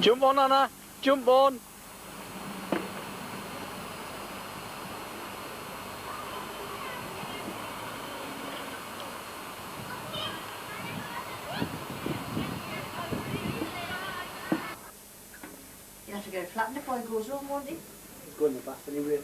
Jump on, Anna. Jump on. You'll have to get it flattened before it goes home, won't it? It's going in the bath anyway.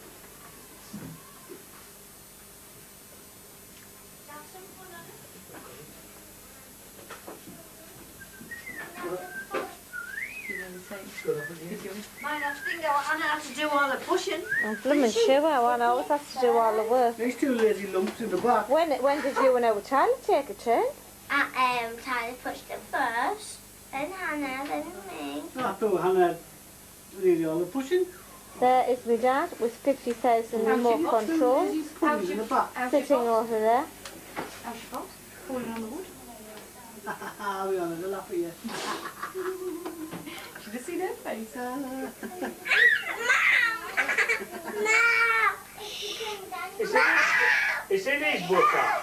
Mine have to think I have to do all the pushing. I'm blooming sure one always has to do all the work. There's two lazy lumps in the back. When did you and our Charlie take a turn? Charlie pushed it first, then Hannah, then me. I thought Hannah did all the pushing. There is my dad with 50,000 remote control sitting over there. How's your fault? Falling on the wood. I'll be honest, I'll laugh at you. Should have seen her face. Is it his butter?